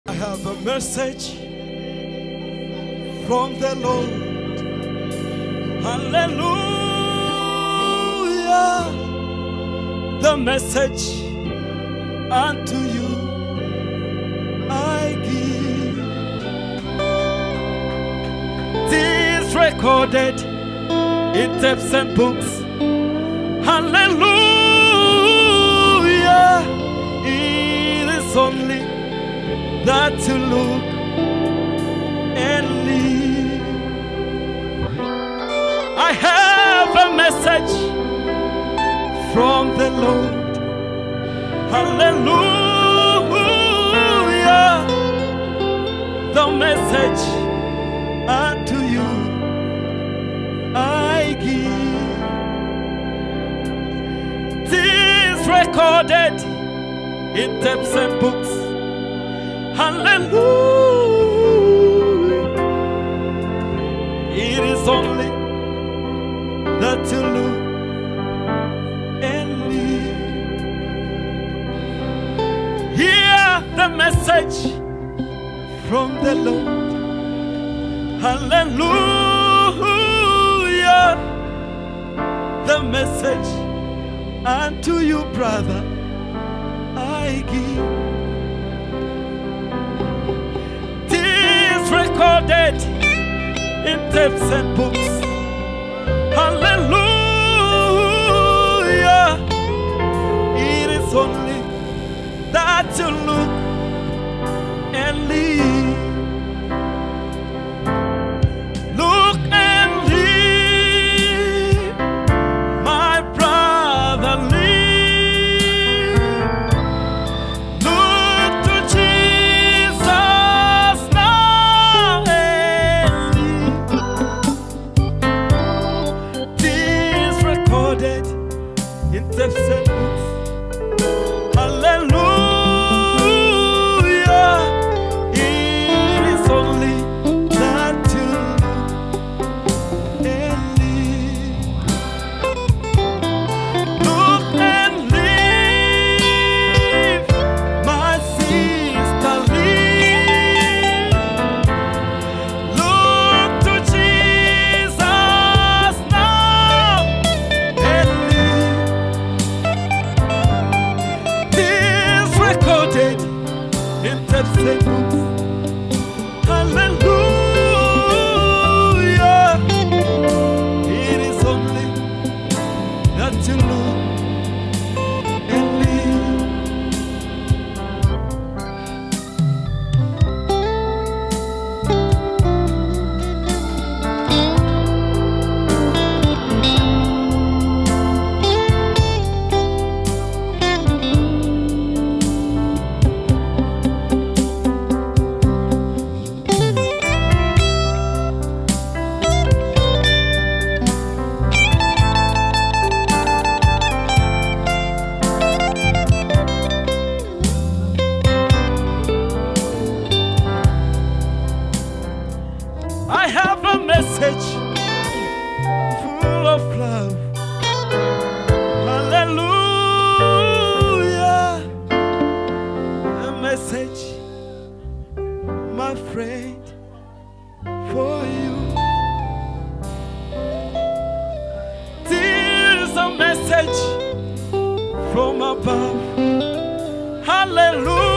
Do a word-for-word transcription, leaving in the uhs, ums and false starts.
I have a message from the Lord. Hallelujah. The message unto you I give. This recorded in tapes and books. Hallelujah. It is only that to look and live. I have a message from the Lord. Hallelujah. The message unto you I give. This recorded in tapes and books. Hallelujah. It is only that to look and live. Hear the message from the Lord. Hallelujah. The message unto you, brother, I give. Recorded in tapes and books. Hallelujah. It is only that you look and live. Look and live, my brother, live. Look to Jesus now. In tapes and books. Hallelujah. It is only that you look and live. Look and live, my sister, live. Look to Jesus now and live. Recorded in tapes and books. Hallelujah. It is only that you look and live. I have a message full of love. Hallelujah. A message, my friend, for you. This is a message from above. Hallelujah.